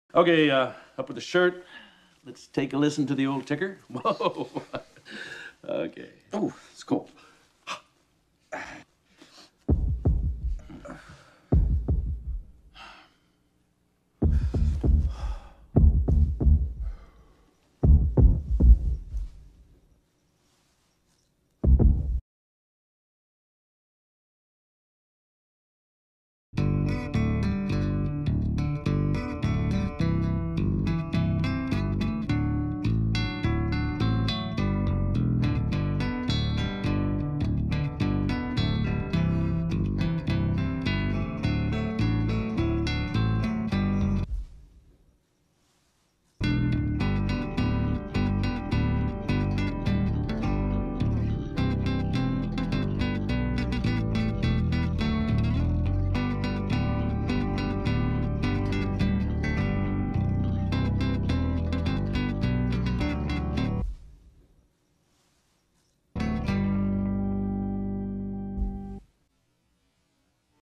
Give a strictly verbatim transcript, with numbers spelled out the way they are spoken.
Okay, uh, up with the shirt. Let's take a listen to the old ticker. Whoa. Okay. Oh, it's cold.